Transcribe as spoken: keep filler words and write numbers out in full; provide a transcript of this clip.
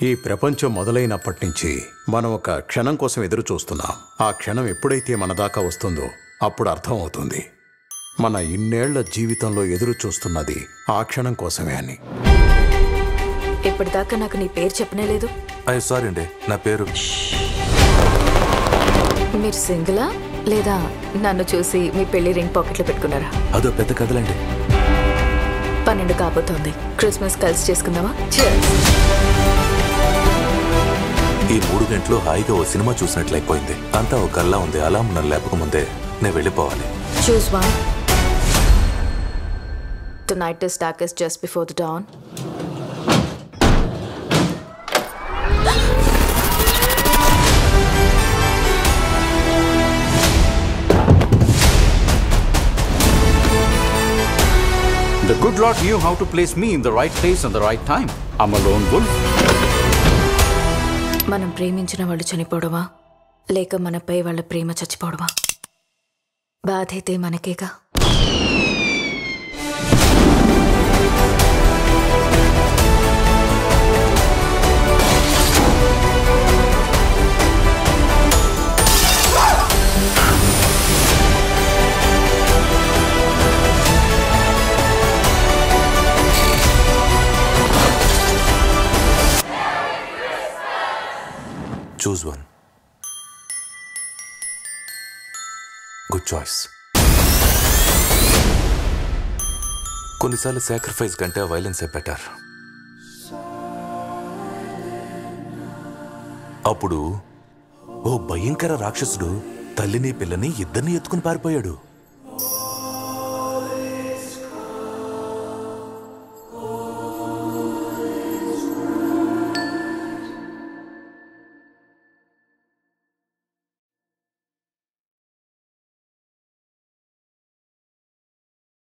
ఈ ప్రపంచం మొదలైనప్పటి నుంచి మనం ఒక క్షణం కోసం ఎదురు చూస్తున్నాం. ఆ క్షణం ఎప్పుడైతే మన దాకా వస్తుందో అప్పుడు అర్థం అవుతుంది మన ఇన్నేళ్ల జీవితంలో ఎదురు చూస్తున్నది ఆ క్షణం కోసమే అని. ఇప్పటిదాకా నాకు నీ పేరు చెప్పనే లేదు. అయ్యో సారీ అండి, నా పేరు. మీరు సింగిలా లేదా నన్ను చూసి మీ పెళ్లి రింగ్ పాకెట్లో పెట్టుకున్నారా? అదో పెద్ద కథలండి. పన్నెండు కాబోతోంది. క్రిస్మస్ కలిసి చేసుకుందామా? ఈ మూడు గంటలు హాయిగా ఓ సినిమా చూసినట్లయిపోయింది. అంతా ఒక కల్లా ఉంది. అలా నన్ను లేపకముందే నేను వెళ్ళిపోవాలి. Choose one. The night is darkest just before the dawn. The good Lord knew how to place me in the right place at the right time. I'm a lone wolf. మనం ప్రేమించిన వాళ్ళు చనిపోవడమా లేక మనపై వాళ్ళ ప్రేమ చచ్చిపోవడమా? బాధ అయితే మనకేగా. Choose one. Good choice. కొన్నిసార్లు సాక్రిఫైస్ కంటే వైలెన్సే బెటర్. అప్పుడు ఓ భయంకర రాక్షసుడు తల్లిని పిల్లని ఇద్దరిని ఎత్తుకుని పారిపోయాడు.